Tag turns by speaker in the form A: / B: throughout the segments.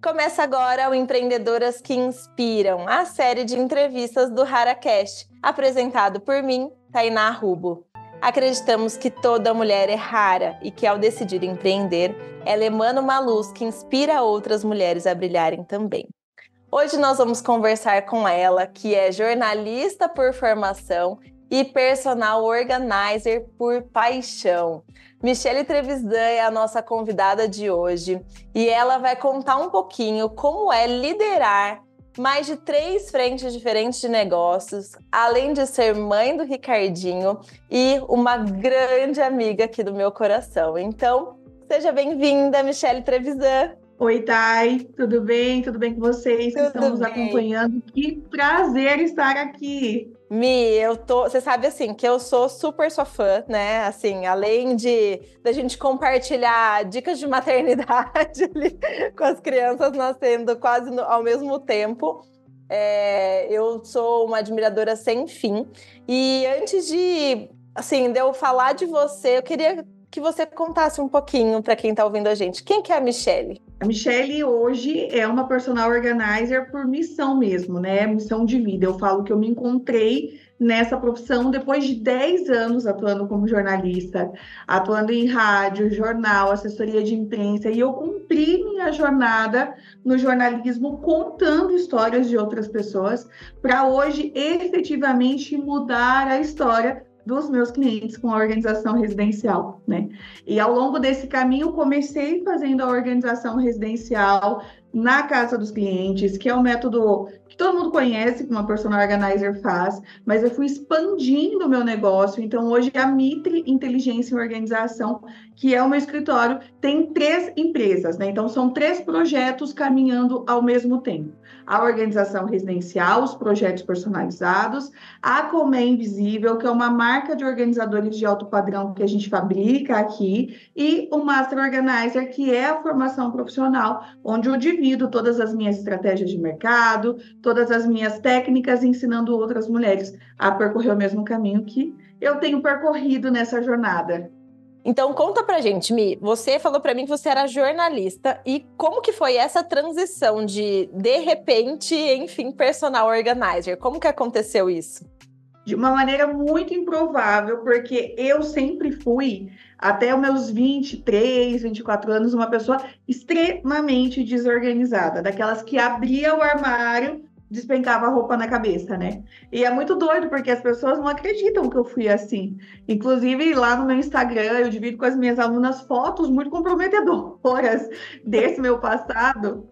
A: Começa agora o Empreendedoras que Inspiram, a série de entrevistas do HaraCast, apresentado por mim, Tainá Rubo. Acreditamos que toda mulher é rara e que ao decidir empreender, ela emana uma luz que inspira outras mulheres a brilharem também. Hoje nós vamos conversar com ela, que é jornalista por formação e personal organizer por paixão. Michele Trevisan é a nossa convidada de hoje e ela vai contar um pouquinho como é liderar mais de 3 frentes diferentes de negócios, além de ser mãe do Ricardinho e uma grande amiga aqui do meu coração. Então, seja bem-vinda, Michele Trevisan.
B: Oi, Thay, tudo bem? Tudo bem com vocês que estão nos acompanhando? Que prazer estar aqui!
A: Mi, você sabe assim, que eu sou super sua fã, né? Assim, além da gente compartilhar dicas de maternidade ali, com as crianças nascendo quase ao mesmo tempo, eu sou uma admiradora sem fim. E antes de eu falar de você, eu queria que você contasse um pouquinho para quem está ouvindo a gente. Quem que é a Michele?
B: A Michele hoje é uma personal organizer por missão mesmo, né? Missão de vida. Eu falo que eu me encontrei nessa profissão depois de 10 anos atuando como jornalista, atuando em rádio, jornal, assessoria de imprensa, e eu cumpri minha jornada no jornalismo contando histórias de outras pessoas para hoje efetivamente mudar a história dos meus clientes com a organização residencial, né? E ao longo desse caminho, comecei fazendo a organização residencial na casa dos clientes, que é um método que todo mundo conhece, que uma personal organizer faz, mas eu fui expandindo o meu negócio. Então, hoje, a Mitre Inteligência e Organização, que é o meu escritório, tem 3 empresas, né? Então, são 3 projetos caminhando ao mesmo tempo. A organização residencial, os projetos personalizados, a Comé Invisível, que é uma marca de organizadores de alto padrão que a gente fabrica aqui, e o Master Organizer, que é a formação profissional, onde eu divido todas as minhas estratégias de mercado, todas as minhas técnicas, ensinando outras mulheres a percorrer o mesmo caminho que eu tenho percorrido nessa jornada.
A: Então, conta pra gente, Mi, você falou pra mim que você era jornalista e como que foi essa transição de repente, enfim, personal organizer? Como que aconteceu isso?
B: De uma maneira muito improvável, porque eu sempre fui, até os meus 23, 24 anos, uma pessoa extremamente desorganizada, daquelas que abria o armário, despencava a roupa na cabeça, né? E é muito doido, porque as pessoas não acreditam que eu fui assim. Inclusive, lá no meu Instagram, eu divido com as minhas alunas fotos muito comprometedoras desse meu passado.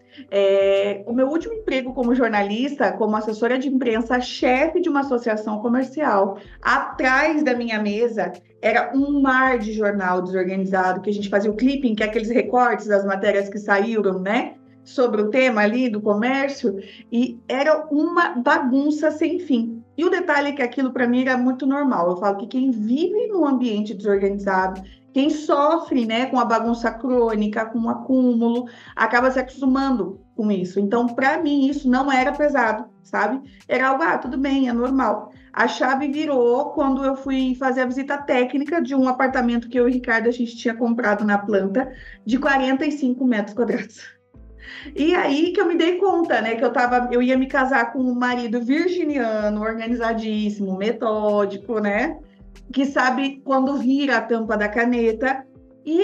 B: O meu último emprego como jornalista, como assessora de imprensa, chefe de uma associação comercial, atrás da minha mesa era um mar de jornal desorganizado, que a gente fazia o clipping, que é aqueles recortes das matérias que saíram, né? Sobre o tema ali do comércio, e era uma bagunça sem fim. E o detalhe é que aquilo para mim era muito normal. Eu falo que quem vive num ambiente desorganizado, quem sofre, né, com a bagunça crônica, com o acúmulo, acaba se acostumando com isso. Então, para mim, isso não era pesado, sabe? Era algo, tudo bem, é normal. A chave virou quando eu fui fazer a visita técnica de um apartamento que eu e o Ricardo, a gente tinha comprado na planta, de 45 metros quadrados. E aí que eu me dei conta, né, que eu ia me casar com um marido virginiano, organizadíssimo, metódico, né, que sabe quando vira a tampa da caneta. E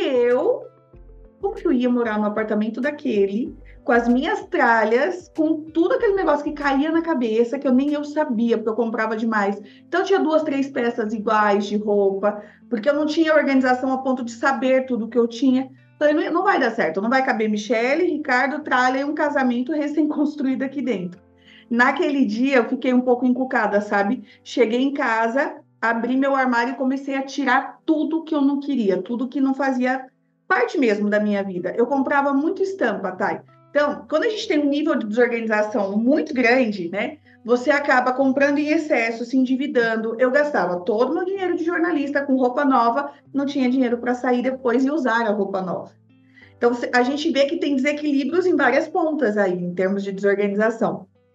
B: como que eu ia morar no apartamento daquele, com as minhas tralhas, com tudo aquele negócio que caía na cabeça, que eu sabia, porque eu comprava demais. Então, eu tinha 2, 3 peças iguais de roupa, porque eu não tinha organização a ponto de saber tudo que eu tinha. Falei, não vai dar certo, não vai caber Michele, Ricardo, tralha e um casamento recém-construído aqui dentro. Naquele dia, eu fiquei um pouco encucada, sabe? Cheguei em casa, abri meu armário e comecei a tirar tudo que eu não queria, tudo que não fazia parte mesmo da minha vida. Eu comprava muito estampa, Thay. Então, quando a gente tem um nível de desorganização muito grande, né? Você acaba comprando em excesso, se endividando. Eu gastava todo o meu dinheiro de jornalista com roupa nova, não tinha dinheiro para sair depois e usar a roupa nova. Então, a gente vê que tem desequilíbrios em várias pontas aí, em termos de desorganização.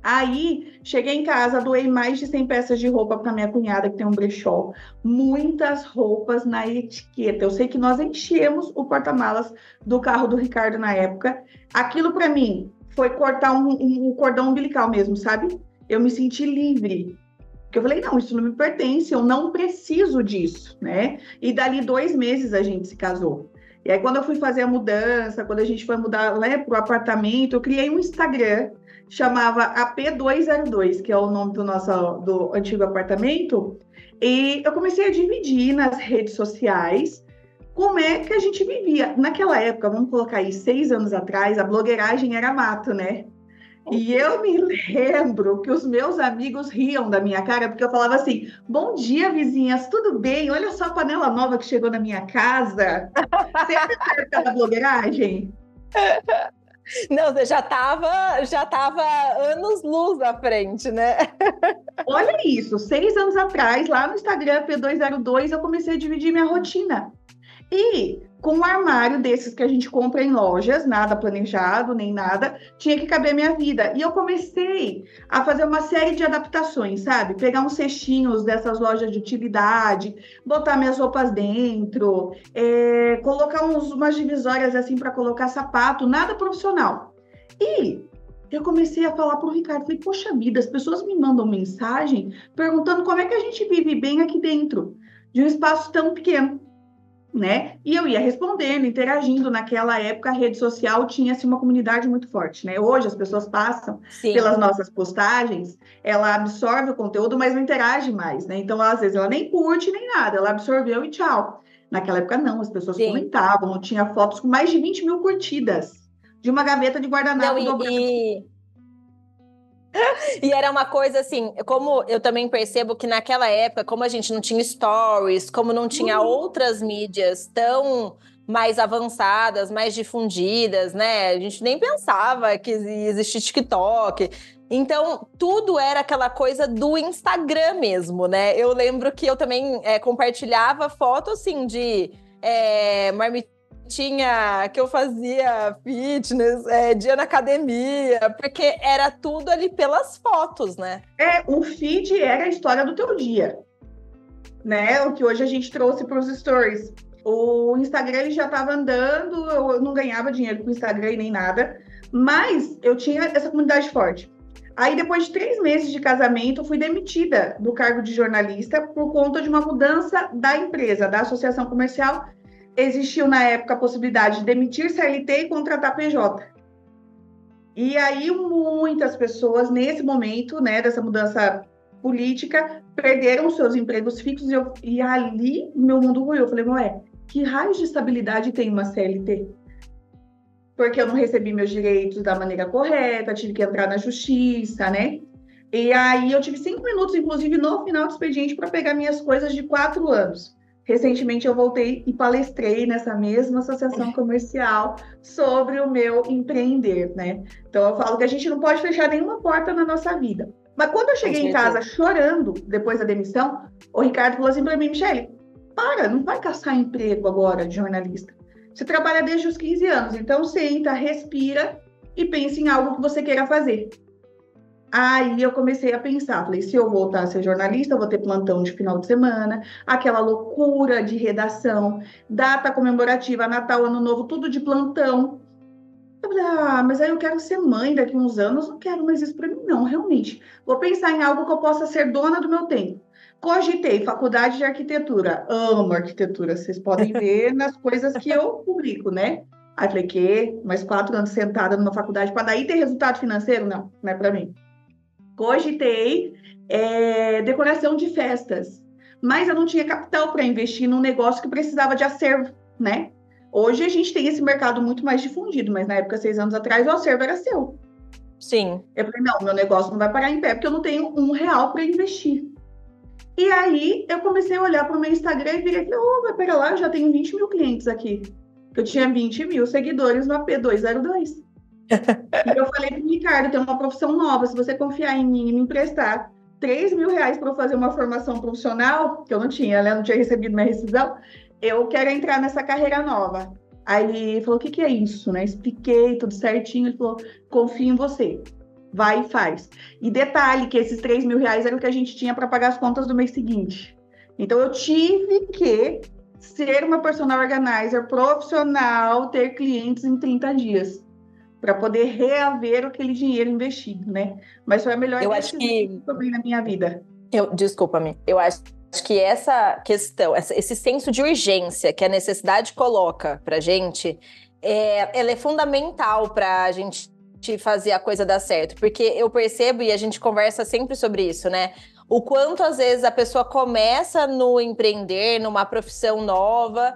B: Aí, cheguei em casa, doei mais de 100 peças de roupa para minha cunhada, que tem um brechó. Muitas roupas na etiqueta. Eu sei que nós enchemos o porta-malas do carro do Ricardo na época. Aquilo, para mim, foi cortar um cordão umbilical mesmo, sabe? Eu me senti livre. Porque eu falei, não, isso não me pertence, eu não preciso disso, né? E dali 2 meses a gente se casou. E aí, quando eu fui fazer a mudança, quando a gente foi mudar, né, para o apartamento, eu criei um Instagram, chamava AP202, que é o nome do antigo apartamento, e eu comecei a dividir nas redes sociais como é que a gente vivia. Naquela época, vamos colocar aí, 6 anos atrás, a blogueiragem era mato, né? E eu me lembro que os meus amigos riam da minha cara, porque eu falava assim: bom dia, vizinhas, tudo bem? Olha só a panela nova que chegou na minha casa. Sempre foi aquela blogueiragem.
A: Não, você já tava anos-luz à frente, né?
B: Olha isso, 6 anos atrás, lá no Instagram P202, eu comecei a dividir minha rotina. E com um armário desses que a gente compra em lojas, nada planejado, nem nada, tinha que caber minha vida. E eu comecei a fazer uma série de adaptações, sabe? Pegar uns cestinhos dessas lojas de utilidade, botar minhas roupas dentro, colocar umas divisórias assim para colocar sapato, nada profissional. E eu comecei a falar para o Ricardo, falei, poxa vida, as pessoas me mandam mensagem perguntando como é que a gente vive bem aqui dentro de um espaço tão pequeno, né? E eu ia respondendo, interagindo. Naquela época, a rede social tinha-se uma comunidade muito forte, né? Hoje as pessoas passam
A: Sim.
B: pelas nossas postagens, ela absorve o conteúdo, mas não interage mais, né? Então, às vezes, ela nem curte nem nada, ela absorveu e tchau. Naquela época, não, as pessoas
A: Sim.
B: comentavam, tinha fotos com mais de 20 mil curtidas, de uma gaveta de guardanapo dobrada.
A: E era uma coisa assim, como eu também percebo que naquela época, como a gente não tinha stories, como não tinha outras mídias tão mais avançadas, mais difundidas, né? A gente nem pensava que existia TikTok. Então, tudo era aquela coisa do Instagram mesmo, né? Eu lembro que eu também compartilhava foto, assim, de marmitinha que eu fazia fitness, dia na academia, porque era tudo ali pelas fotos, né?
B: O feed era a história do teu dia, né? O que hoje a gente trouxe para os stories. O Instagram ele já estava andando, eu não ganhava dinheiro com o Instagram e nem nada, mas eu tinha essa comunidade forte. Aí, depois de 3 meses de casamento, eu fui demitida do cargo de jornalista por conta de uma mudança da empresa, da associação comercial. Existiu, na época, a possibilidade de demitir CLT e contratar PJ. E aí, muitas pessoas, nesse momento, né, dessa mudança política, perderam seus empregos fixos e ali meu mundo ruiu. Eu falei, ué, que raio de estabilidade tem uma CLT? Porque eu não recebi meus direitos da maneira correta, tive que entrar na justiça, né? E aí eu tive 5 minutos, inclusive, no final do expediente, para pegar minhas coisas de 4 anos. Recentemente eu voltei e palestrei nessa mesma associação comercial sobre o meu empreender, né? Então eu falo que a gente não pode fechar nenhuma porta na nossa vida. Mas quando eu cheguei em casa chorando depois da demissão, o Ricardo falou assim para mim, Michele, não vai caçar emprego agora de jornalista. Você trabalha desde os 15 anos, então senta, respira e pensa em algo que você queira fazer. Aí eu comecei a pensar, falei, se eu voltar a ser jornalista, eu vou ter plantão de final de semana, aquela loucura de redação, data comemorativa, Natal, Ano Novo, tudo de plantão. Eu falei, mas aí eu quero ser mãe daqui a uns anos, não quero mais isso para mim, não, realmente. Vou pensar em algo que eu possa ser dona do meu tempo. Cogitei faculdade de arquitetura, amo arquitetura, vocês podem ver nas coisas que eu publico, né? Aí falei, mais 4 anos sentada numa faculdade para daí ter resultado financeiro? Não, não é para mim. Cogitei decoração de festas, mas eu não tinha capital para investir num negócio que precisava de acervo, né? Hoje a gente tem esse mercado muito mais difundido, mas na época, 6 anos atrás, o acervo era seu.
A: Sim.
B: Eu falei, não, meu negócio não vai parar em pé, porque eu não tenho R$1 para investir. E aí, eu comecei a olhar para o meu Instagram e virei, mas pera lá, eu já tenho 20 mil clientes aqui. Eu tinha 20 mil seguidores no AP202. E eu falei para o Ricardo, tem uma profissão nova, se você confiar em mim e me emprestar R$3.000 para eu fazer uma formação profissional, que eu não tinha, né? Não tinha recebido minha rescisão, eu quero entrar nessa carreira nova. Aí ele falou, o que é isso, né? Expliquei tudo certinho, ele falou, confio em você. vai e faz. E detalhe que esses R$ 3.000 era o que a gente tinha para pagar as contas do mês seguinte. Então, eu tive que ser uma personal organizer profissional, ter clientes em 30 dias, para poder reaver aquele dinheiro investido, né? Mas foi a melhor decisão que eu tomei na minha vida.
A: Desculpa-me, eu acho que essa questão, esse senso de urgência que a necessidade coloca pra gente, ela é fundamental pra gente fazer a coisa dar certo. Porque eu percebo, e a gente conversa sempre sobre isso, né? O quanto, às vezes, a pessoa começa no empreender, numa profissão nova,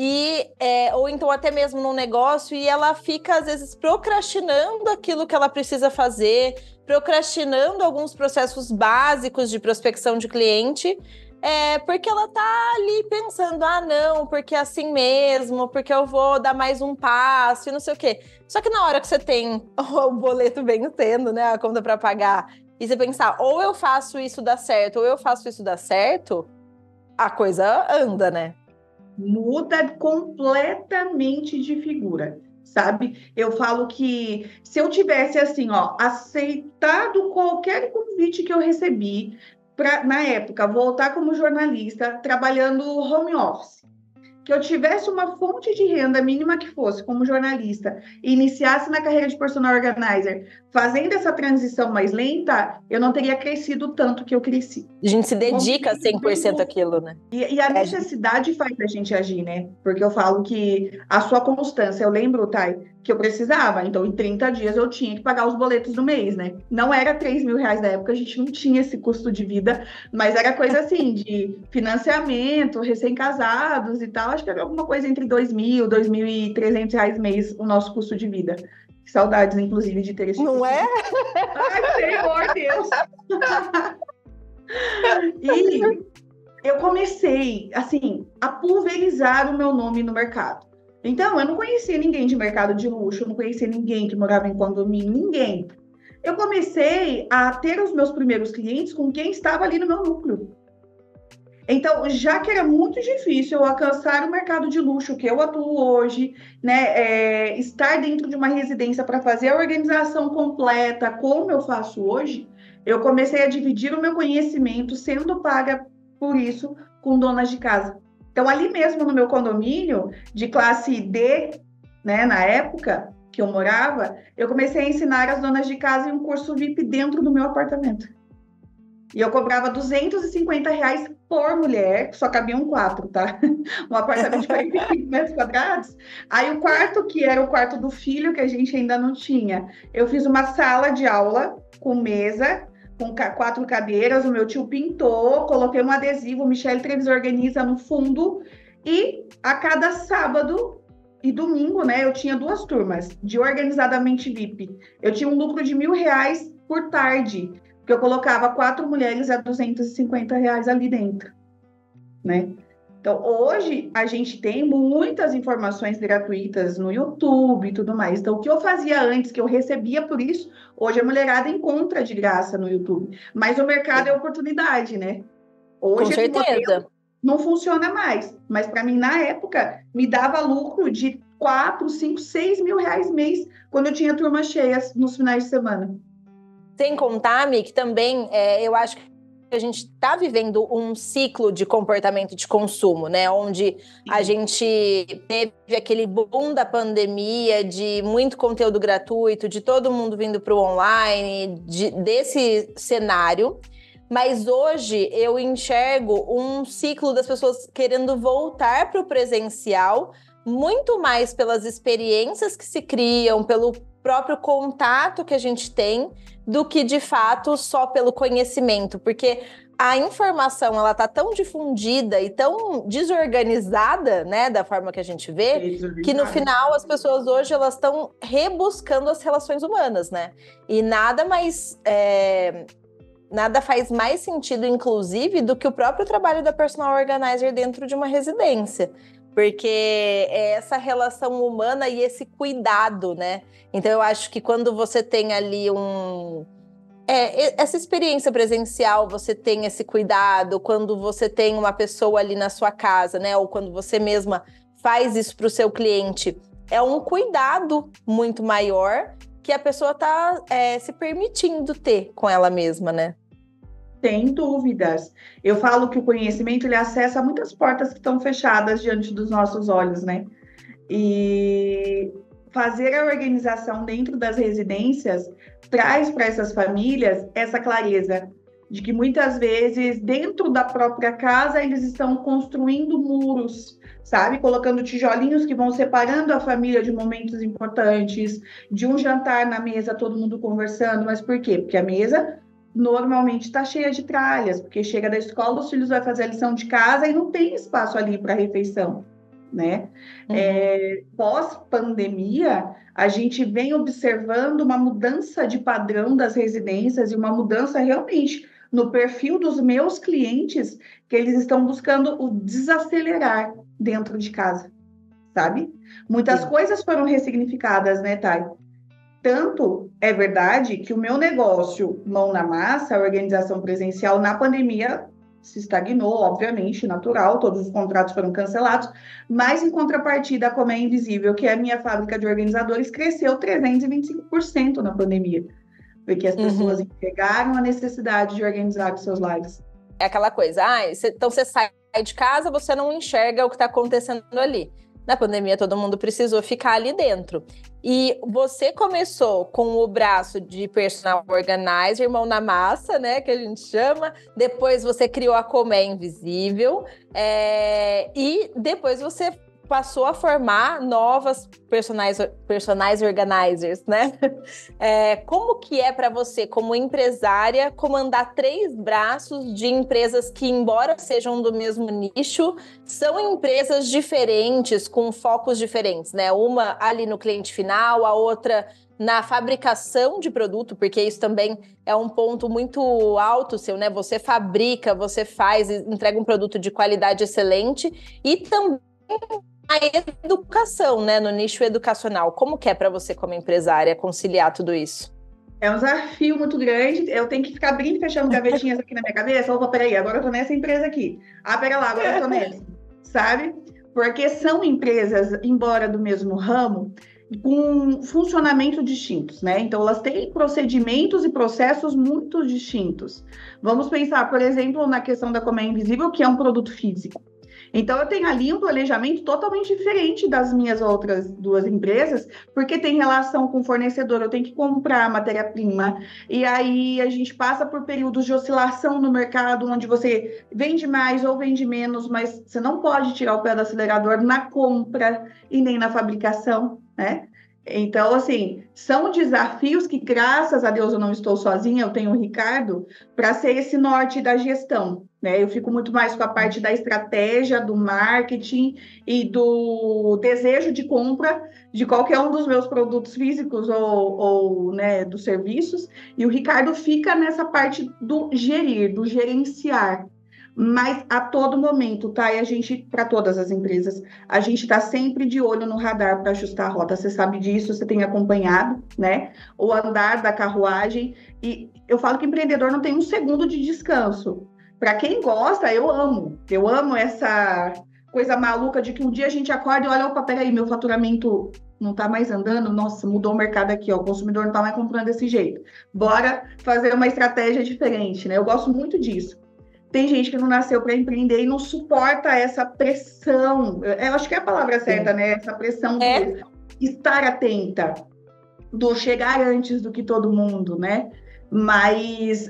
A: ou então até mesmo num negócio, e ela fica, às vezes, procrastinando aquilo que ela precisa fazer, procrastinando alguns processos básicos de prospecção de cliente, porque ela tá ali pensando, não, porque é assim mesmo, porque eu vou dar mais um passo e não sei o quê. Só que na hora que você tem o boleto vencendo, né, a conta para pagar, e você pensar, ou eu faço isso dar certo, ou eu faço isso dar certo, a coisa anda, né?
B: Muda completamente de figura, sabe? Eu falo que se eu tivesse, assim, aceitado qualquer convite que eu recebi para, na época, voltar como jornalista, trabalhando home office, que eu tivesse uma fonte de renda mínima que fosse como jornalista e iniciasse na carreira de personal organizer, fazendo essa transição mais lenta, eu não teria crescido tanto que eu cresci.
A: A gente se dedica 100% àquilo, né?
B: E a necessidade faz a gente agir, né? Porque eu falo que a sua constância, eu lembro, Thay, que eu precisava. Então, em 30 dias eu tinha que pagar os boletos do mês, né? Não era R$ 3.000 na época, a gente não tinha esse custo de vida, mas era coisa assim, de financiamento, recém-casados e tal. Acho que era alguma coisa entre R$ 2.000, R$ 2.300 mês o nosso custo de vida. Saudades, inclusive, de ter esse
A: Não
B: custo.
A: é?
B: Ai, Senhor Deus! E eu comecei, assim, a pulverizar o meu nome no mercado. Então, eu não conhecia ninguém de mercado de luxo, eu não conhecia ninguém que morava em condomínio, ninguém. Eu comecei a ter os meus primeiros clientes com quem estava ali no meu núcleo. Então, já que era muito difícil eu alcançar o mercado de luxo que eu atuo hoje, né, estar dentro de uma residência para fazer a organização completa, como eu faço hoje, eu comecei a dividir o meu conhecimento, sendo paga por isso, com donas de casa. Então, ali mesmo no meu condomínio, de classe D, né, na época que eu morava, eu comecei a ensinar as donas de casa em um curso VIP dentro do meu apartamento. E eu cobrava R$ 250 por mulher, só cabiam 4, tá? Um apartamento de 45 metros quadrados. Aí o quarto, que era o quarto do filho, que a gente ainda não tinha, eu fiz uma sala de aula com mesa, com 4 cadeiras, o meu tio pintou, coloquei um adesivo, Michele Treviso Organiza no fundo, e a cada sábado e domingo, né, eu tinha 2 turmas de organizadamente VIP. Eu tinha um lucro de R$ 1.000 por tarde, porque eu colocava 4 mulheres a R$ 250 ali dentro, né? Então, hoje, a gente tem muitas informações gratuitas no YouTube e tudo mais. Então, o que eu fazia antes, que eu recebia por isso, hoje a mulherada encontra de graça no YouTube. Mas o mercado é oportunidade, né? Hoje, esse modelo não funciona mais. Mas, para mim, na época, me dava lucro de 4, 5, 6 mil reais mês, quando eu tinha turmas cheias nos finais de semana.
A: Sem contar, Mi, que também eu acho que a gente está vivendo um ciclo de comportamento de consumo, né? Onde a gente teve aquele boom da pandemia, de muito conteúdo gratuito, de todo mundo vindo para o online, desse cenário. Mas hoje eu enxergo um ciclo das pessoas querendo voltar para o presencial, muito mais pelas experiências que se criam, pelo próprio contato que a gente tem, do que, de fato, só pelo conhecimento. Porque a informação, ela tá tão difundida e tão desorganizada, né, da forma que a gente vê, que no final as pessoas hoje, elas estão rebuscando as relações humanas, né? E nada faz mais sentido, inclusive, do que o próprio trabalho da personal organizer dentro de uma residência. Porque é essa relação humana e esse cuidado, né? Então, eu acho que quando você tem ali essa experiência presencial, você tem esse cuidado, quando você tem uma pessoa ali na sua casa, né? Ou quando você mesma faz isso para o seu cliente, é um cuidado muito maior que a pessoa está se permitindo ter com ela mesma, né?
B: Sem dúvidas. Eu falo que o conhecimento, ele acessa muitas portas que estão fechadas diante dos nossos olhos, né? E fazer a organização dentro das residências traz para essas famílias essa clareza de que muitas vezes dentro da própria casa eles estão construindo muros, sabe? Colocando tijolinhos que vão separando a família de momentos importantes, de um jantar na mesa, todo mundo conversando. Mas por quê? Porque a mesa normalmente está cheia de tralhas, porque chega da escola, os filhos vão fazer a lição de casa e não tem espaço ali para refeição, né? Pós-pandemia, a gente vem observando uma mudança de padrão das residências e uma mudança realmente no perfil dos meus clientes, que eles estão buscando o desacelerar dentro de casa, sabe? Muitas coisas foram ressignificadas, né, Thay? Tanto é verdade que o meu negócio, mão na massa, a organização presencial, na pandemia, se estagnou, obviamente, natural, todos os contratos foram cancelados, mas em contrapartida, a Comé Invisível, que é a minha fábrica de organizadores, cresceu 325% na pandemia, porque as pessoas enxergaram a necessidade de organizar os seus lares.
A: É aquela coisa, então você sai de casa, você não enxerga o que está acontecendo ali. Na pandemia, todo mundo precisou ficar ali dentro. E você começou com o braço de personal organizer, mão na massa, né, que a gente chama. Depois você criou a Comé Invisível. E depois você passou a formar novas personagens organizers, né? Como que é para você, como empresária, comandar 3 braços de empresas que, embora sejam do mesmo nicho, são empresas diferentes, com focos diferentes, né? Uma ali no cliente final, a outra na fabricação de produto, porque isso também é um ponto muito alto seu, né? Você fabrica, você faz, entrega um produto de qualidade excelente e também a educação, né, no nicho educacional. Como que é para você, como empresária, conciliar tudo isso?
B: É um desafio muito grande. Eu tenho que ficar abrindo e fechando gavetinhas aqui na minha cabeça. Opa, peraí, agora eu tô nessa empresa aqui. Pera lá, agora eu tô nessa. Sabe? Porque são empresas, embora do mesmo ramo, com funcionamento distintos, né? Então, elas têm procedimentos e processos muito distintos. Vamos pensar, por exemplo, na questão da Comé Invisível, que é um produto físico. Então, eu tenho ali um planejamento totalmente diferente das minhas outras 2 empresas, porque tem relação com o fornecedor, eu tenho que comprar matéria-prima, e aí a gente passa por períodos de oscilação no mercado, onde você vende mais ou vende menos, mas você não pode tirar o pé do acelerador na compra e nem na fabricação, né? Então, assim, são desafios que, graças a Deus, eu não estou sozinha, eu tenho o Ricardo para ser esse norte da gestão, né? Eu fico muito mais com a parte da estratégia, do marketing e do desejo de compra de qualquer um dos meus produtos físicos ou né, dos serviços, e o Ricardo fica nessa parte do gerir, do gerenciar. Mas a todo momento, tá? E a gente, para todas as empresas, a gente está sempre de olho no radar para ajustar a rota. Você sabe disso, você tem acompanhado, né? O andar da carruagem. E eu falo que empreendedor não tem um segundo de descanso. Para quem gosta, eu amo. Eu amo essa coisa maluca de que um dia a gente acorda e olha, opa, peraí, meu faturamento não está mais andando, nossa, mudou o mercado aqui, ó, o consumidor não está mais comprando desse jeito. Bora fazer uma estratégia diferente, né? Eu gosto muito disso. Tem gente que não nasceu para empreender e não suporta essa pressão. Eu acho que é a palavra certa, né? Essa pressão de estar atenta, do chegar antes do que todo mundo, né? Mas,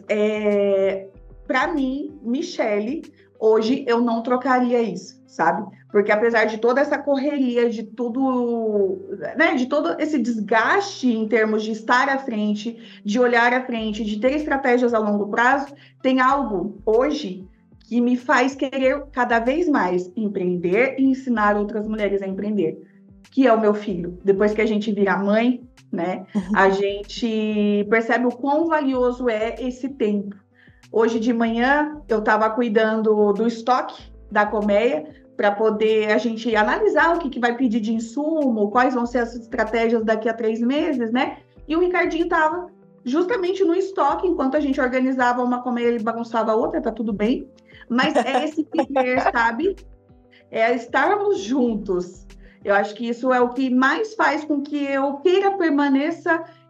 B: para mim, Michele, hoje eu não trocaria isso, sabe? Porque apesar de toda essa correria, de tudo, né? De todo esse desgaste em termos de estar à frente, de olhar à frente, de ter estratégias a longo prazo, tem algo hoje que me faz querer cada vez mais empreender e ensinar outras mulheres a empreender, que é o meu filho. Depois que a gente vira mãe, né? A gente percebe o quão valioso é esse tempo. Hoje de manhã eu estava cuidando do estoque da colmeia, para poder a gente analisar o que vai pedir de insumo, quais vão ser as estratégias daqui a 3 meses, né? E o Ricardinho estava justamente no estoque, enquanto a gente organizava uma colmeia, ele bagunçava a outra, tá tudo bem. Mas é esse viver, sabe? É estarmos juntos. Eu acho que isso é o que mais faz com que eu queira permaneça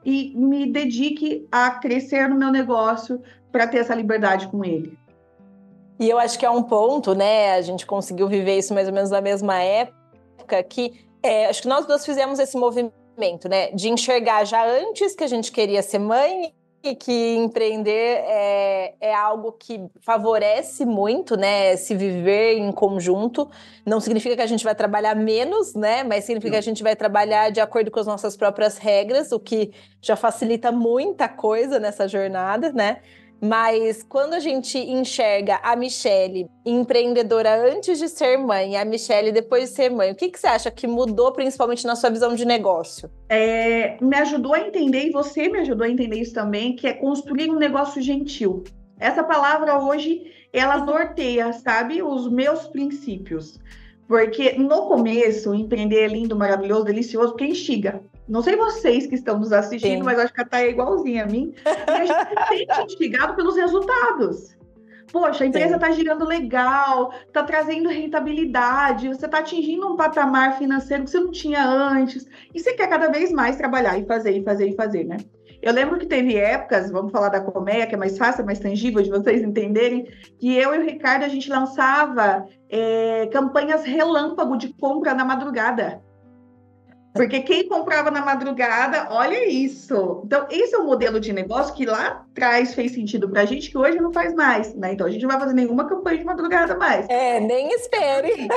B: e me dedique a crescer no meu negócio para ter essa liberdade com ele.
A: E eu acho que é um ponto, né? A gente conseguiu viver isso mais ou menos na mesma época, que acho que nós duas fizemos esse movimento, né? De enxergar já antes que a gente queria ser mãe e que empreender é algo que favorece muito, né? Se viver em conjunto. Não significa que a gente vai trabalhar menos, né? Mas significa que a gente vai trabalhar de acordo com as nossas próprias regras, o que já facilita muita coisa nessa jornada, né? Mas quando a gente enxerga a Michelle empreendedora antes de ser mãe e a Michelle depois de ser mãe, o que você acha que mudou principalmente na sua visão de negócio?
B: Me ajudou a entender, e você me ajudou a entender isso também, que é construir um negócio gentil. Essa palavra hoje, ela norteia, sabe, os meus princípios. Porque no começo, empreender é lindo, maravilhoso, delicioso, porque instiga. Não sei vocês que estão nos assistindo, mas acho que a Thay é igualzinha a mim. E a gente se sente instigado pelos resultados. Poxa, a empresa está girando legal, está trazendo rentabilidade, você está atingindo um patamar financeiro que você não tinha antes. E você quer cada vez mais trabalhar e fazer, né? Eu lembro que teve épocas, vamos falar da colmeia, que é mais fácil, é mais tangível de vocês entenderem, que eu e o Ricardo, a gente lançava campanhas relâmpago de compra na madrugada. Porque quem comprava na madrugada, olha isso. Então, esse é um modelo de negócio que lá atrás fez sentido para a gente, que hoje não faz mais, né? Então, a gente não vai fazer nenhuma campanha de madrugada mais.
A: Nem espere.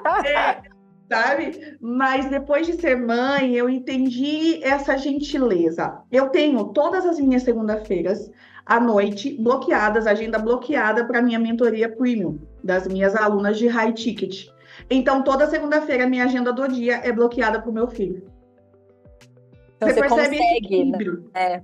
B: Sabe? Mas depois de ser mãe, eu entendi essa gentileza. Eu tenho todas as minhas segunda-feiras à noite bloqueadas, agenda bloqueada para minha mentoria premium, das minhas alunas de high ticket. Então, toda segunda-feira, minha agenda do dia é bloqueada para o meu filho.
A: Então, você consegue, né?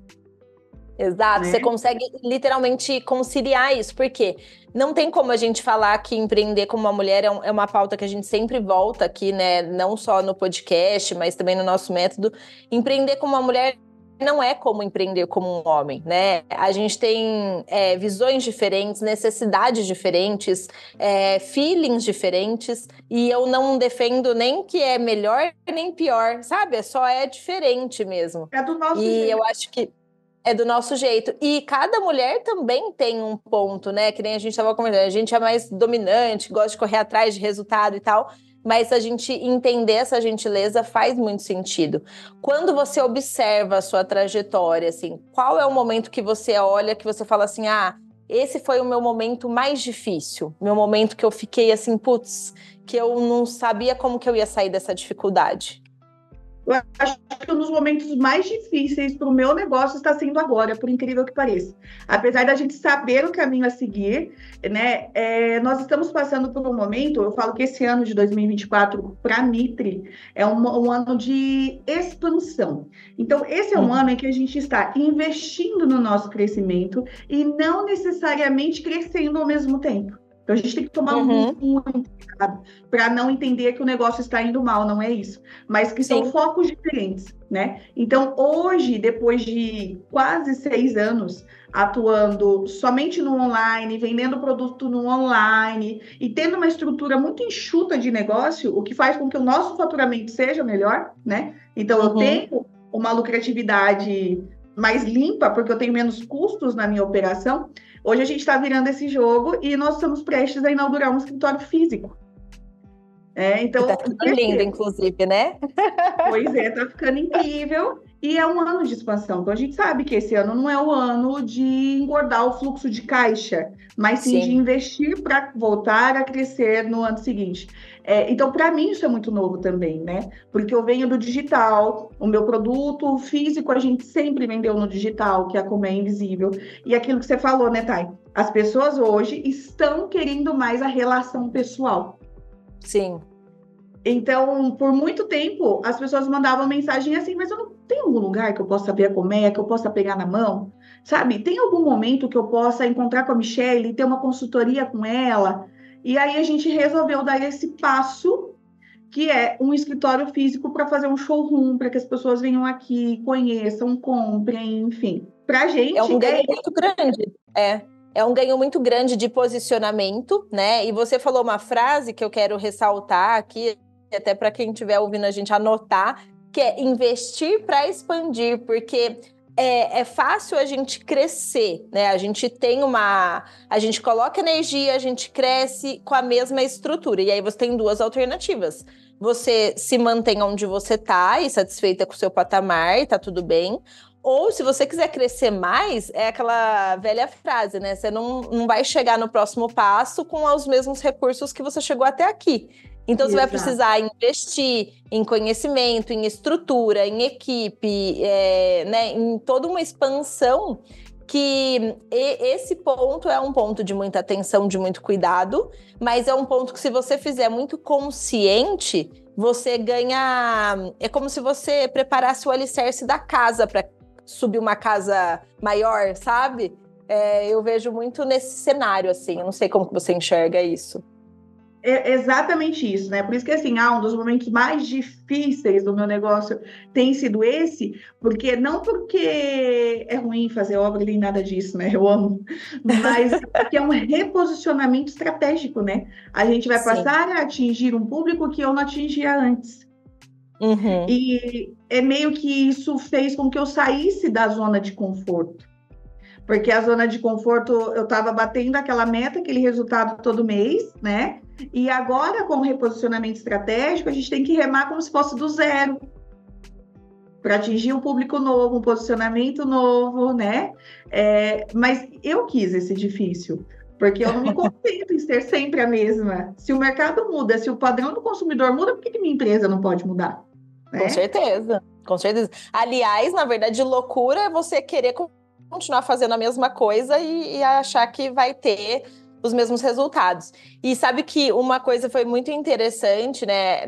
A: Exato, né? Você consegue literalmente conciliar isso, porque não tem como a gente falar que empreender como uma mulher é uma pauta que a gente sempre volta aqui, né? Não só no podcast, mas também no nosso método. Empreender como uma mulher não é como empreender como um homem, né? A gente tem visões diferentes, necessidades diferentes, feelings diferentes, e eu não defendo nem que é melhor nem pior, sabe? Só é diferente mesmo.
B: É do nosso
A: jeito.
B: E
A: eu acho que é do nosso jeito. E cada mulher também tem um ponto, né? Que nem a gente estava comentando. A gente é mais dominante, gosta de correr atrás de resultado e tal. Mas a gente entender essa gentileza faz muito sentido. Quando você observa a sua trajetória, assim, qual é o momento que você olha, que você fala assim, esse foi o meu momento mais difícil. Meu momento que eu fiquei assim, putz, que eu não sabia como que eu ia sair dessa dificuldade.
B: Eu acho que um dos momentos mais difíceis para o meu negócio está sendo agora, por incrível que pareça. Apesar da gente saber o caminho a seguir, né? Nós estamos passando por um momento, eu falo que esse ano de 2024, para a Nitri, é um ano de expansão. Então, esse é um ano em que a gente está investindo no nosso crescimento e não necessariamente crescendo ao mesmo tempo. Então, a gente tem que tomar muito cuidado para não entender que o negócio está indo mal, não é isso. Mas que são focos diferentes, né? Então, hoje, depois de quase 6 anos atuando somente no online, vendendo produto no online e tendo uma estrutura muito enxuta de negócio, o que faz com que o nosso faturamento seja melhor, né? Então, eu tenho uma lucratividade mais limpa, porque eu tenho menos custos na minha operação. Hoje a gente está virando esse jogo e nós estamos prestes a inaugurar um escritório físico. Então,
A: tá ficando lindo, inclusive, né?
B: Pois é, tá ficando incrível. E é um ano de expansão. Então, a gente sabe que esse ano não é o ano de engordar o fluxo de caixa, mas sim de investir para voltar a crescer no ano seguinte. Então, para mim, isso é muito novo também, né? Porque eu venho do digital, o meu produto físico a gente sempre vendeu no digital, que é a Colmeia Invisível. E aquilo que você falou, né, Thay? As pessoas hoje estão querendo mais a relação pessoal.
A: Sim.
B: Então, por muito tempo, as pessoas mandavam mensagem assim, mas eu não tenho algum lugar que eu possa ver a colmeia, que eu possa pegar na mão, sabe? Tem algum momento que eu possa encontrar com a Michelle, ter uma consultoria com ela? E aí a gente resolveu dar esse passo, que é um escritório físico para fazer um showroom, para que as pessoas venham aqui, conheçam, comprem, enfim. Pra gente...
A: É um ganho muito grande, É um ganho muito grande de posicionamento, né? E você falou uma frase que eu quero ressaltar aqui, até para quem estiver ouvindo a gente anotar, que é investir para expandir, porque é fácil a gente crescer, né? A gente coloca energia, a gente cresce com a mesma estrutura. E aí você tem duas alternativas. Você se mantém onde você tá e satisfeita com o seu patamar e tá tudo bem. Ou se você quiser crescer mais, é aquela velha frase, né? Você não vai chegar no próximo passo com os mesmos recursos que você chegou até aqui. Então, você vai precisar investir em conhecimento, em estrutura, em equipe, né, em toda uma expansão, que esse ponto é um ponto de muita atenção, de muito cuidado, mas é um ponto que, se você fizer muito consciente, você ganha... É como se você preparasse o alicerce da casa para subir uma casa maior, sabe? Eu vejo muito nesse cenário, assim. Eu não sei como que você enxerga isso.
B: É exatamente isso, né? Por isso que, assim, um dos momentos mais difíceis do meu negócio tem sido esse, porque não porque é ruim fazer obra nem nada disso, né? Eu amo, mas porque é um reposicionamento estratégico, né? A gente vai passar a atingir um público que eu não atingia antes.
A: Uhum.
B: E é meio que isso fez com que eu saísse da zona de conforto. Porque a zona de conforto, eu estava batendo aquela meta, aquele resultado todo mês, né? E agora, com o reposicionamento estratégico, a gente tem que remar como se fosse do zero, para atingir um público novo, um posicionamento novo, né? Mas eu quis esse difícil, porque eu não me contento em ser sempre a mesma. Se o mercado muda, se o padrão do consumidor muda, por que minha empresa não pode mudar? Né?
A: Com certeza, com certeza. Aliás, na verdade, loucura é você querer continuar fazendo a mesma coisa e achar que vai ter os mesmos resultados. E sabe que uma coisa foi muito interessante, né,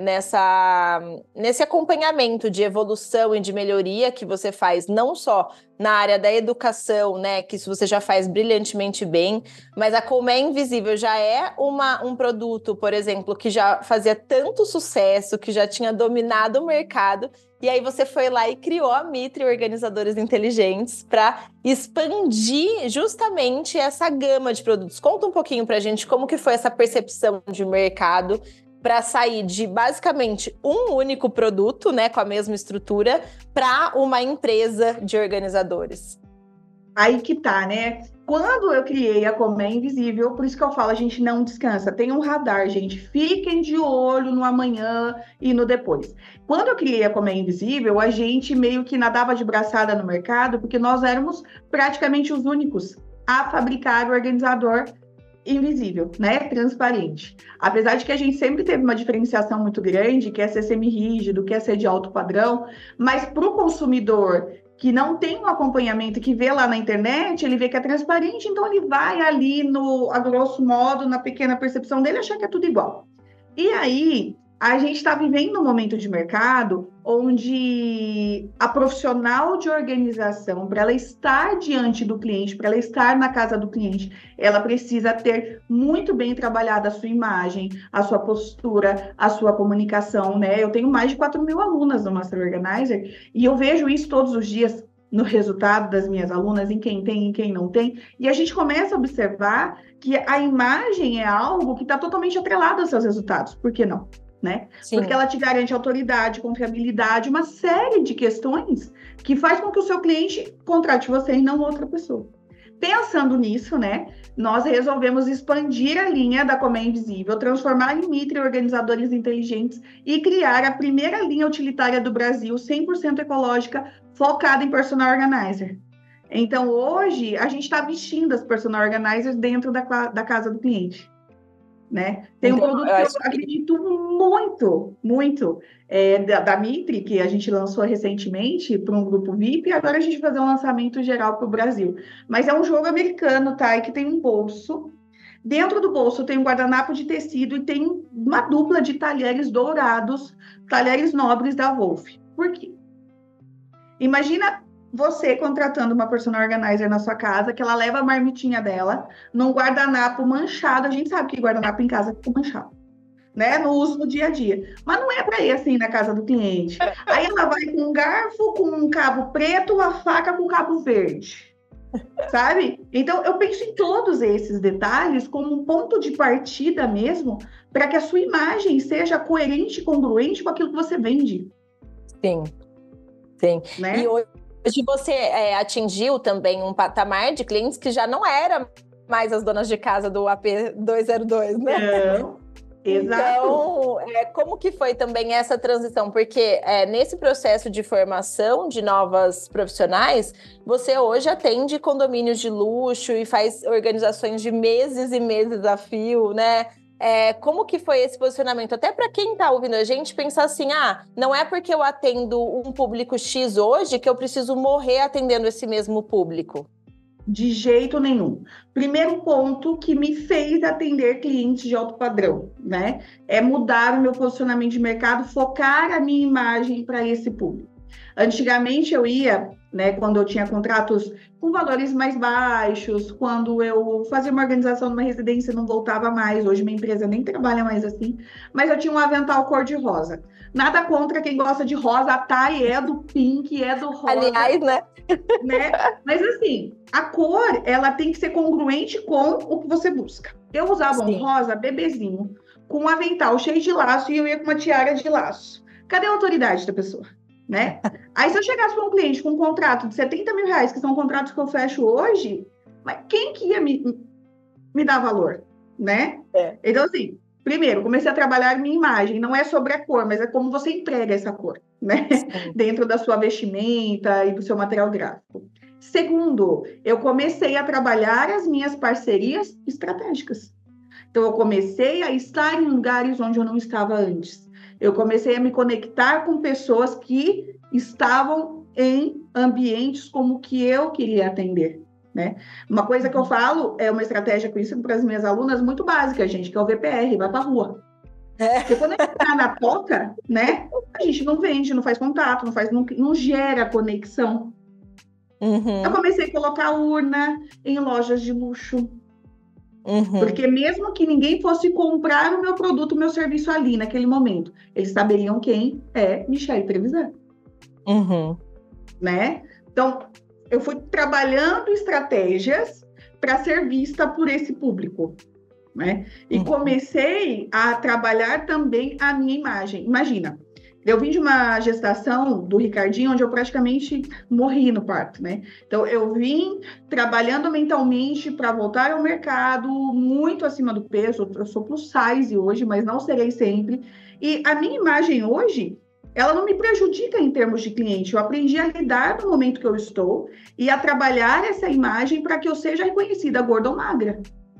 A: nesse acompanhamento de evolução e de melhoria que você faz, não só na área da educação, né, que isso você já faz brilhantemente bem, mas a Colmeia Invisível já é um produto, por exemplo, que já fazia tanto sucesso, que já tinha dominado o mercado. E aí você foi lá e criou a Mitre Organizadores Inteligentes para expandir justamente essa gama de produtos. Conta um pouquinho para a gente como que foi essa percepção de mercado para sair de basicamente um único produto, né, com a mesma estrutura, para uma empresa de organizadores.
B: Aí que tá, né? Quando eu criei a Colmeia Invisível, por isso que eu falo, a gente não descansa. Tem um radar, gente. Fiquem de olho no amanhã e no depois. Quando eu criei a Colmeia Invisível, a gente meio que nadava de braçada no mercado, porque nós éramos praticamente os únicos a fabricar o organizador invisível, né? Transparente. Apesar de que a gente sempre teve uma diferenciação muito grande, que é ser semi-rígido, que é ser de alto padrão, mas para o consumidor que não tem um acompanhamento, que vê lá na internet, ele vê que é transparente, então ele vai ali a grosso modo, na pequena percepção dele, achar que é tudo igual. E aí, a gente está vivendo um momento de mercado onde a profissional de organização, para ela estar diante do cliente, para ela estar na casa do cliente, ela precisa ter muito bem trabalhada a sua imagem, a sua postura, a sua comunicação, né? Eu tenho mais de 4.000 alunas no Master Organizer e eu vejo isso todos os dias no resultado das minhas alunas, em quem tem e em quem não tem, e a gente começa a observar que a imagem é algo que está totalmente atrelado aos seus resultados. Por que não? Né? Porque ela te garante autoridade, confiabilidade, uma série de questões que faz com que o seu cliente contrate você e não outra pessoa. Pensando nisso, né, nós resolvemos expandir a linha da Colmeia Invisível, transformar em Mitre Organizadores Inteligentes e criar a primeira linha utilitária do Brasil 100% ecológica, focada em personal organizer. Então, hoje, a gente está vestindo as personal organizers dentro da casa do cliente. Né? Tem um produto que eu acredito muito, da Mitre, que a gente lançou recentemente para um grupo VIP, e agora a gente vai fazer um lançamento geral para o Brasil. Mas é um jogo americano, tá? E que tem um bolso. Dentro do bolso tem um guardanapo de tecido e tem uma dupla de talheres dourados, talheres nobres da Wolf. Por quê? Imagina você contratando uma personal organizer na sua casa, que ela leva a marmitinha dela num guardanapo manchado. A gente sabe que guardanapo em casa fica manchado, né? No uso no dia a dia. Mas não é para ir assim na casa do cliente. Aí ela vai com um garfo, com um cabo preto, a faca com cabo verde. Sabe? Então, eu penso em todos esses detalhes como um ponto de partida mesmo, para que a sua imagem seja coerente e congruente com aquilo que você vende.
A: Sim. Sim.
B: Né?
A: E hoje você atingiu também um patamar de clientes que já não era mais as donas de casa do AP 202, né?
B: Não, exato.
A: Então, como que foi também essa transição? Porque nesse processo de formação de novas profissionais, você hoje atende condomínios de luxo e faz organizações de meses e meses a fio, né? Como que foi esse posicionamento? Até para quem está ouvindo a gente pensar assim, não é porque eu atendo um público X hoje que eu preciso morrer atendendo esse mesmo público.
B: De jeito nenhum. Primeiro ponto que me fez atender clientes de alto padrão, né? É mudar o meu posicionamento de mercado, focar a minha imagem para esse público. Antigamente eu ia, né, quando eu tinha contratos com valores mais baixos, quando eu fazia uma organização numa residência, não voltava mais. Hoje minha empresa nem trabalha mais assim, mas eu tinha um avental cor-de-rosa. Nada contra quem gosta de rosa, a Thay é do pink, é do rosa.
A: Aliás, né?
B: Mas assim, a cor, ela tem que ser congruente com o que você busca. Eu usava um rosa bebezinho, com um avental cheio de laço e eu ia com uma tiara de laço. Cadê a autoridade da pessoa? Né? Aí se eu chegasse para um cliente com um contrato de 70 mil reais, que são contratos que eu fecho hoje, mas quem que ia me dar valor? Né? Então assim, primeiro, comecei a trabalhar minha imagem. Não é sobre a cor, mas é como você entrega essa cor, né? Dentro da sua vestimenta e do seu material gráfico. Segundo, eu comecei a trabalhar as minhas parcerias estratégicas. Então, eu comecei a estar em lugares onde eu não estava antes. Eu comecei a me conectar com pessoas que estavam em ambientes como que eu queria atender. Né? Uma coisa que eu falo é uma estratégia que eu ensino para as minhas alunas muito básica, gente, que é o VPR, vai para a rua. Porque quando a gente está na toca, né, a gente não vende, não faz contato, não gera conexão. Eu comecei a colocar urna em lojas de luxo. Porque mesmo que ninguém fosse comprar o meu produto, o meu serviço ali naquele momento, eles saberiam quem é Michele Trevisan. Né? Então, eu fui trabalhando estratégias para ser vista por esse público, né? E comecei a trabalhar também a minha imagem. Imagina, eu vim de uma gestação do Ricardinho, onde eu praticamente morri no parto, né? Então, eu vim trabalhando mentalmente para voltar ao mercado, muito acima do peso. Eu sou plus size hoje, mas não serei sempre. E a minha imagem hoje, ela não me prejudica em termos de cliente. Eu aprendi a lidar no momento que eu estou e a trabalhar essa imagem para que eu seja reconhecida gorda ou magra.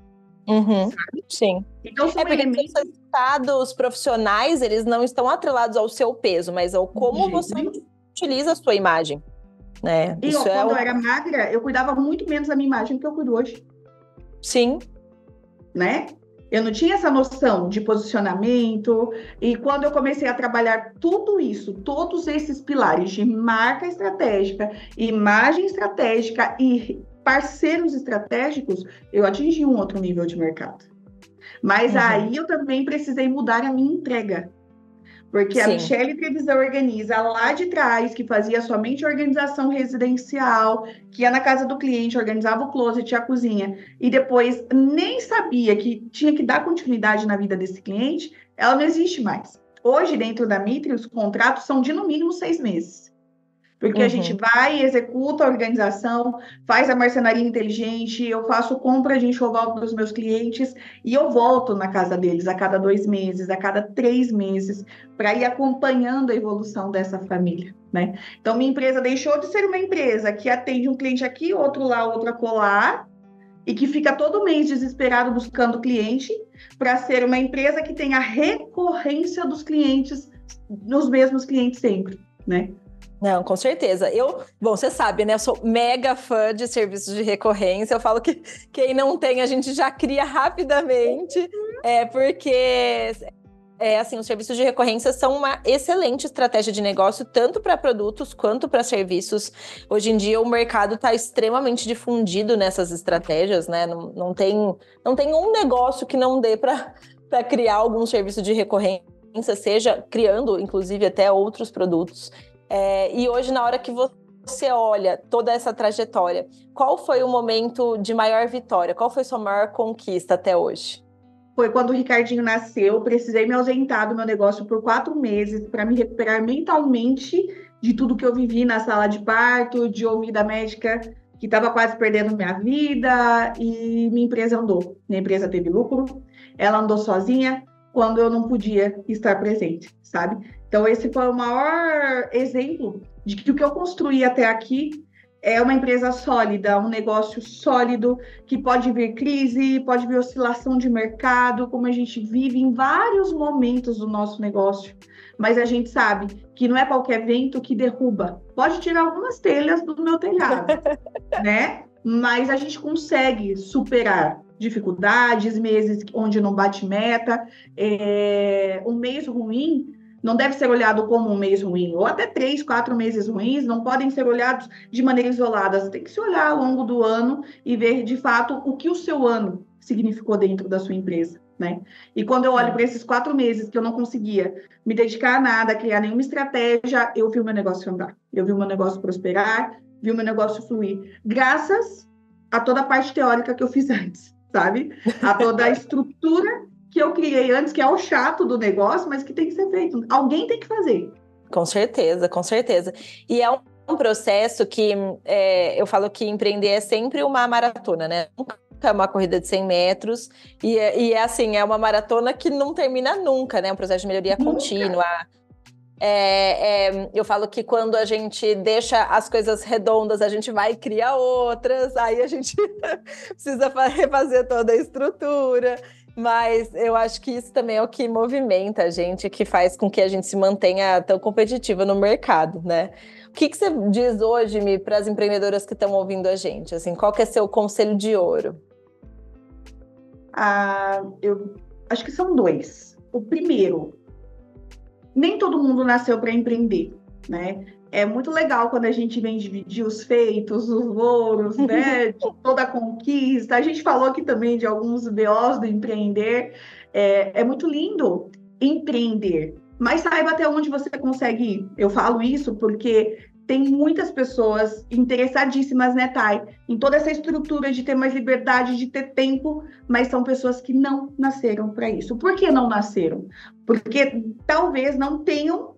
A: Sim.
B: Então, são elementos...
A: os resultados profissionais, eles não estão atrelados ao seu peso, mas ao como você utiliza a sua imagem. Né?
B: E quando eu era magra, eu cuidava muito menos da minha imagem do que eu cuido hoje.
A: Sim.
B: Né? Eu não tinha essa noção de posicionamento, e quando eu comecei a trabalhar tudo isso, todos esses pilares de marca estratégica, imagem estratégica e parceiros estratégicos, eu atingi um outro nível de mercado. Mas aí eu também precisei mudar a minha entrega. Porque a Michele Trevisan organiza lá de trás, que fazia somente organização residencial, que ia na casa do cliente, organizava o closet, a cozinha, e depois nem sabia que tinha que dar continuidade na vida desse cliente, ela não existe mais. Hoje, dentro da Mitre, os contratos são de no mínimo 6 meses. Porque a gente vai, executa a organização, faz a marcenaria inteligente, eu faço compra de enxoval para os meus clientes e eu volto na casa deles a cada 2 meses, a cada 3 meses, para ir acompanhando a evolução dessa família, né? Então, minha empresa deixou de ser uma empresa que atende um cliente aqui, outro lá, outro acolá, e que fica todo mês desesperado buscando cliente, para ser uma empresa que tem a recorrência dos clientes, nos mesmos clientes sempre, né?
A: Não, com certeza. Bom, você sabe, né? Eu sou mega fã de serviços de recorrência. Eu falo que quem não tem, a gente já cria rapidamente, porque assim, os serviços de recorrência são uma excelente estratégia de negócio, tanto para produtos quanto para serviços. Hoje em dia, o mercado está extremamente difundido nessas estratégias, né? Não tem um negócio que não dê para criar algum serviço de recorrência, seja criando, inclusive, até outros produtos. E hoje, na hora que você olha toda essa trajetória, qual foi o momento de maior vitória? Qual foi sua maior conquista até hoje?
B: Foi quando o Ricardinho nasceu, precisei me ausentar do meu negócio por 4 meses para me recuperar mentalmente de tudo que eu vivi na sala de parto, de ouvir da médica que estava quase perdendo minha vida e minha empresa andou. Minha empresa teve lucro, ela andou sozinha quando eu não podia estar presente, sabe? Então, esse foi o maior exemplo de que o que eu construí até aqui é uma empresa sólida, um negócio sólido, que pode vir crise, pode vir oscilação de mercado, como a gente vive em vários momentos do nosso negócio. Mas a gente sabe que não é qualquer vento que derruba. Pode tirar algumas telhas do meu telhado, né? Mas a gente consegue superar dificuldades, meses onde não bate meta. Um mês ruim não deve ser olhado como um mês ruim, ou até 3, 4 meses ruins não podem ser olhados de maneira isolada. Tem que se olhar ao longo do ano e ver, de fato, o que o seu ano significou dentro da sua empresa, né? E quando eu olho para esses 4 meses que eu não conseguia me dedicar a nada, criar nenhuma estratégia, eu vi o meu negócio andar, eu vi o meu negócio prosperar, vi o meu negócio fluir, graças a toda a parte teórica que eu fiz antes, sabe? A toda a estrutura que eu criei antes, que é o chato do negócio, mas que tem que ser feito. Alguém tem que fazer.
A: Com certeza, com certeza. E é um processo que eu falo que empreender é sempre uma maratona, né? Nunca é uma corrida de 100 metros. E é assim, é uma maratona que não termina nunca, né? Um processo de melhoria contínua. Eu falo que quando a gente deixa as coisas redondas, a gente vai criar outras, aí a gente precisa refazer toda a estrutura. Mas eu acho que isso também é o que movimenta a gente, que faz com que a gente se mantenha tão competitiva no mercado, né? O que você diz hoje, Mi, para as empreendedoras que estão ouvindo a gente? Assim, qual que é seu conselho de ouro?
B: Eu acho que são 2. O primeiro, nem todo mundo nasceu para empreender, né? É muito legal quando a gente vem dividir os feitos, os louros, né? De toda a conquista. A gente falou aqui também de alguns BOs do empreender. É muito lindo empreender, mas saiba até onde você consegue ir. Eu falo isso porque tem muitas pessoas interessadíssimas, né, Thay? Em toda essa estrutura de ter mais liberdade, de ter tempo, mas são pessoas que não nasceram para isso. Por que não nasceram? Porque talvez não tenham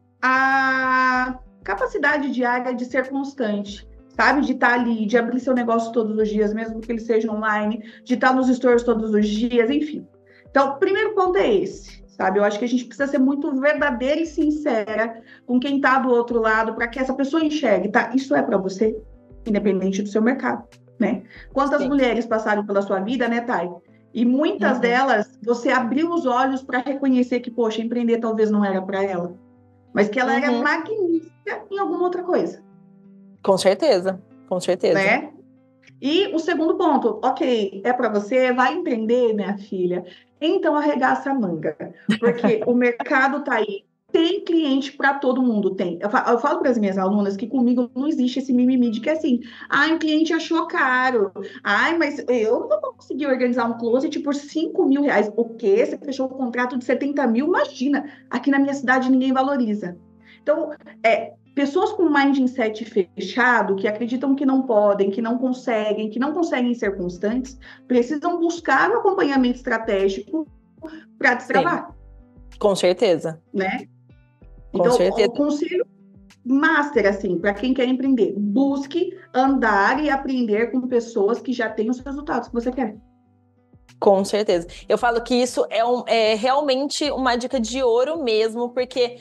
B: a capacidade diária de ser constante, sabe? De estar ali, de abrir seu negócio todos os dias, mesmo que ele seja online, de estar nos stores todos os dias, enfim. Então, o primeiro ponto é esse, sabe? Eu acho que a gente precisa ser muito verdadeira e sincera com quem está do outro lado, para que essa pessoa enxergue, tá? Isso é para você, independente do seu mercado, né? Quantas mulheres passaram pela sua vida, né, Thay? E muitas delas, você abriu os olhos para reconhecer que, poxa, empreender talvez não era para ela, mas que ela era magnífica em alguma outra coisa.
A: Com certeza, com certeza.
B: Né? E o segundo ponto, ok, é para você, vai empreender, minha filha, então arregaça a manga, porque o mercado está aí, tem cliente para todo mundo, tem. Eu falo para as minhas alunas que comigo não existe esse mimimi de que assim, o cliente achou caro, mas eu não vou conseguir organizar um closet por 5 mil reais. O quê? Você fechou um contrato de 70 mil? Imagina, aqui na minha cidade ninguém valoriza. Então, pessoas com mindset fechado, que acreditam que não podem, que não conseguem ser constantes, precisam buscar um acompanhamento estratégico para destravar.
A: Sim. Com certeza.
B: Né? Então, o conselho master, assim, para quem quer empreender, busque andar e aprender com pessoas que já têm os resultados que você quer.
A: Com certeza. Eu falo que isso é realmente uma dica de ouro mesmo, porque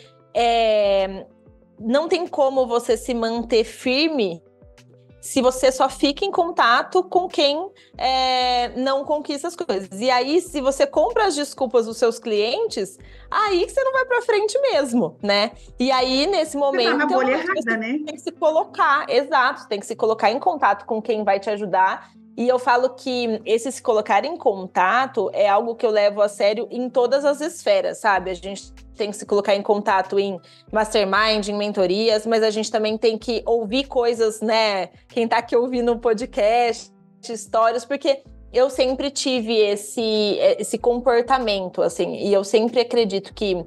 A: não tem como você se manter firme se você só fica em contato com quem não conquista as coisas. E aí, se você compra as desculpas dos seus clientes, aí que você não vai pra frente mesmo, né? E aí, nesse momento,
B: você tá na bolha errada, né?
A: Tem que se colocar, exato, tem que se colocar em contato com quem vai te ajudar. E eu falo que esse se colocar em contato é algo que eu levo a sério em todas as esferas, sabe? A gente tem que se colocar em contato em mastermind, em mentorias, mas a gente também tem que ouvir coisas, né? Quem tá aqui ouvindo o podcast, histórias, porque eu sempre tive esse comportamento, assim, e eu sempre acredito que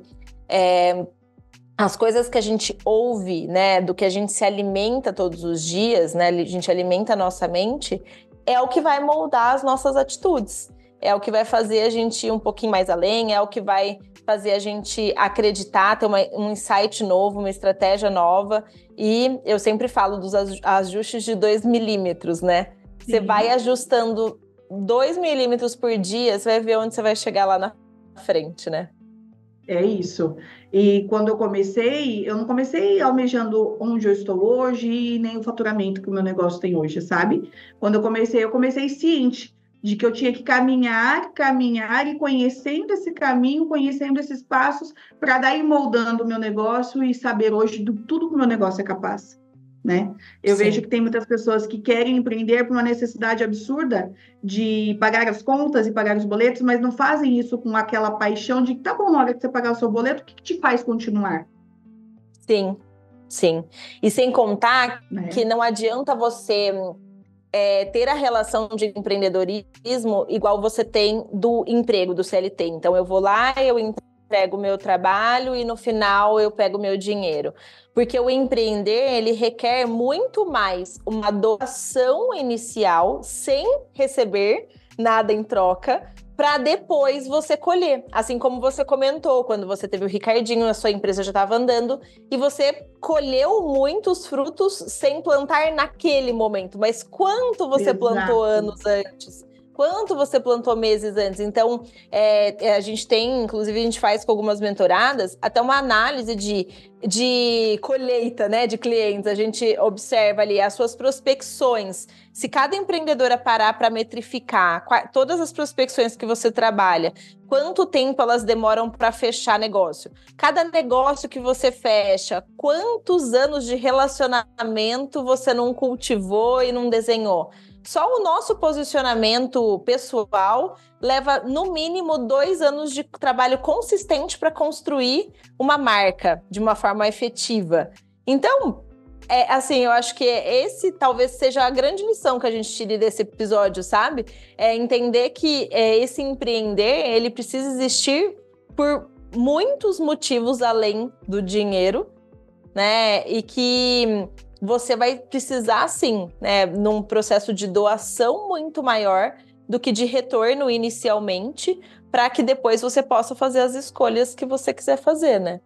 A: as coisas que a gente ouve, né, do que a gente se alimenta todos os dias, né, a gente alimenta a nossa mente, é o que vai moldar as nossas atitudes. é o que vai fazer a gente ir um pouquinho mais além, é o que vai fazer a gente acreditar, ter um insight novo, uma estratégia nova. E eu sempre falo dos ajustes de 2 milímetros, né? Você vai ajustando 2 milímetros por dia, você vai ver onde você vai chegar lá na frente, né?
B: É isso. E quando eu não comecei almejando onde eu estou hoje e nem o faturamento que o meu negócio tem hoje, sabe? Quando eu comecei ciente de que eu tinha que caminhar e conhecendo esse caminho, conhecendo esses passos, para daí moldando o meu negócio e saber hoje do tudo que o meu negócio é capaz, né? Eu vejo que tem muitas pessoas que querem empreender por uma necessidade absurda de pagar as contas e pagar os boletos, mas não fazem isso com aquela paixão de, tá bom, na hora que você pagar o seu boleto, o que te faz continuar?
A: Sim, sim. E sem contar
B: Né?
A: que não adianta você ter a relação de empreendedorismo igual você tem do emprego, do CLT. Então, eu vou lá, eu entrego o meu trabalho e no final eu pego o meu dinheiro. Porque o empreender, ele requer muito mais uma doação inicial, sem receber nada em troca, para depois você colher. Assim como você comentou, quando você teve o Ricardinho, a sua empresa já estava andando, e você colheu muitos frutos sem plantar naquele momento. Mas quanto você plantou anos antes? Quanto você plantou meses antes? Então, a gente tem, inclusive a gente faz com algumas mentoradas, até uma análise de colheita, né, de clientes. A gente observa ali as suas prospecções. Se cada empreendedora parar para metrificar todas as prospecções que você trabalha, quanto tempo elas demoram para fechar negócio? Cada negócio que você fecha, quantos anos de relacionamento você não cultivou e não desenhou? Só o nosso posicionamento pessoal leva, no mínimo, 2 anos de trabalho consistente para construir uma marca de uma forma efetiva. Então, assim, eu acho que esse talvez seja a grande lição que a gente tire desse episódio, sabe? É entender que esse empreender, ele precisa existir por muitos motivos além do dinheiro, né? E que você vai precisar, sim, né, num processo de doação muito maior do que de retorno inicialmente, para que depois você possa fazer as escolhas que você quiser fazer, né?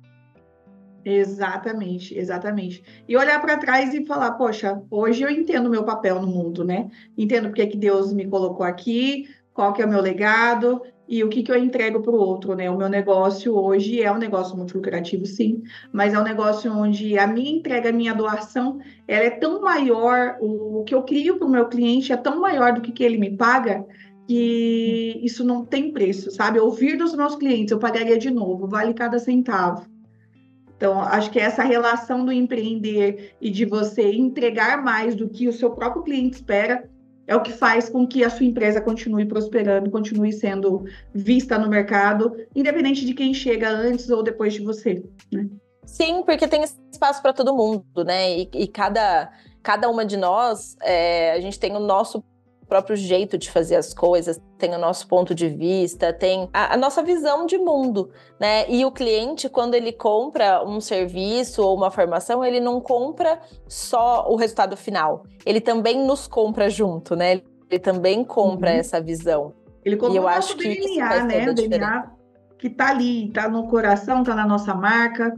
B: Exatamente, exatamente. E olhar para trás e falar, poxa, hoje eu entendo o meu papel no mundo, né? Entendo porque que Deus me colocou aqui, qual que é o meu legado e o que eu entrego para o outro, né? O meu negócio hoje é um negócio muito lucrativo, sim, mas é um negócio onde a minha entrega, a minha doação, ela é tão maior, o que eu crio para o meu cliente é tão maior do que ele me paga, que isso não tem preço, sabe? Ouvir dos meus clientes, eu pagaria de novo, vale cada centavo. Então, acho que essa relação do empreender e de você entregar mais do que o seu próprio cliente espera é o que faz com que a sua empresa continue prosperando, continue sendo vista no mercado, independente de quem chega antes ou depois de você, né?
A: Sim, porque tem espaço para todo mundo, né? E cada uma de nós, a gente tem o nosso próprio jeito de fazer as coisas, tem o nosso ponto de vista, tem a nossa visão de mundo, né? E o cliente, quando ele compra um serviço ou uma formação, ele não compra só o resultado final, ele também nos compra junto, né? Ele também compra essa visão.
B: Ele compra
A: o nosso
B: DNA, né? O DNA que tá ali, tá no coração, tá na nossa marca.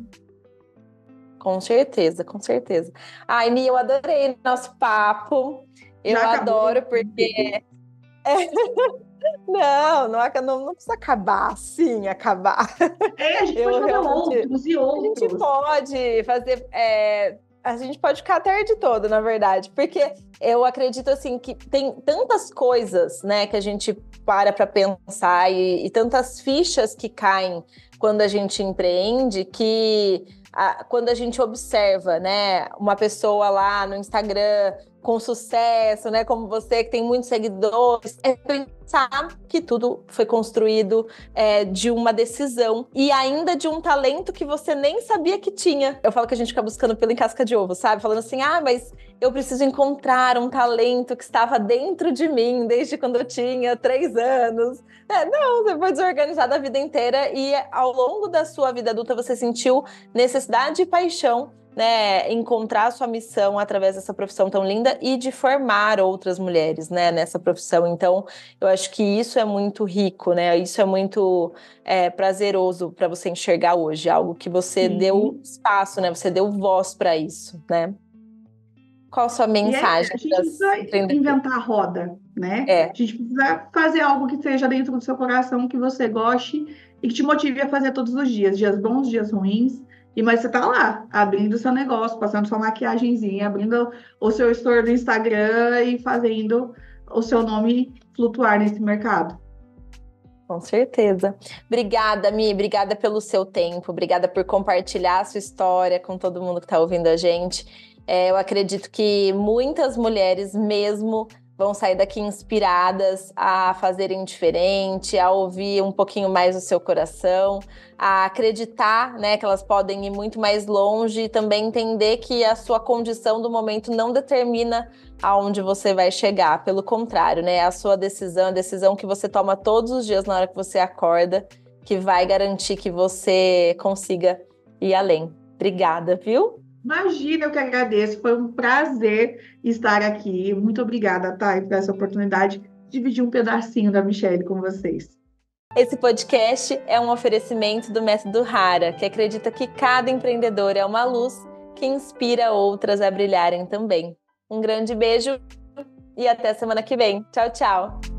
A: Com certeza, com certeza. Ai, Nia, eu adorei nosso papo. Eu adoro porque... Não precisa acabar assim, acabar.
B: A gente pode fazer outros e outros.
A: A gente pode fazer... a gente pode ficar a tarde toda, na verdade. Porque eu acredito, assim, que tem tantas coisas, né, que a gente para pensar e tantas fichas que caem quando a gente empreende que... quando a gente observa, né, uma pessoa lá no Instagram com sucesso, né, como você, que tem muitos seguidores, é pensar que tudo foi construído de uma decisão e ainda de um talento que você nem sabia que tinha. Eu falo que a gente fica buscando pelo em casca de ovo, sabe? Falando assim, mas eu preciso encontrar um talento que estava dentro de mim desde quando eu tinha 3 anos. Não, você foi desorganizada a vida inteira e ao longo da sua vida adulta você sentiu necessidade e paixão né, encontrar a sua missão através dessa profissão tão linda e de formar outras mulheres, né, nessa profissão. Então, eu acho que isso é muito rico, né? Isso é muito prazeroso para você enxergar hoje, algo que você deu espaço, né? Você deu voz para isso, né? Qual a sua
B: E aí,
A: mensagem
B: a gente
A: para
B: não
A: as
B: precisa
A: empreendedoras?
B: inventar a roda, né? A
A: É,
B: gente precisa fazer algo que seja dentro do seu coração, que você goste e que te motive a fazer todos os dias bons, dias ruins. Mas você tá lá, abrindo o seu negócio, passando sua maquiagenzinha, abrindo o seu store do Instagram e fazendo o seu nome flutuar nesse mercado.
A: com certeza. Obrigada, Mi, obrigada pelo seu tempo, obrigada por compartilhar a sua história com todo mundo que está ouvindo a gente. Eu acredito que muitas mulheres mesmo vão sair daqui inspiradas a fazerem diferente, a ouvir um pouquinho mais o seu coração, a acreditar, né, que elas podem ir muito mais longe e também entender que a sua condição do momento não determina aonde você vai chegar. Pelo contrário, né, a sua decisão, a decisão que você toma todos os dias na hora que você acorda, que vai garantir que você consiga ir além. Obrigada, viu?
B: Imagina, eu que agradeço. Foi um prazer estar aqui. Muito obrigada, Thay, por essa oportunidade de dividir um pedacinho da Michelle com vocês.
A: Esse podcast é um oferecimento do Método Rara, que acredita que cada empreendedor é uma luz que inspira outras a brilharem também. Um grande beijo e até semana que vem. Tchau, tchau!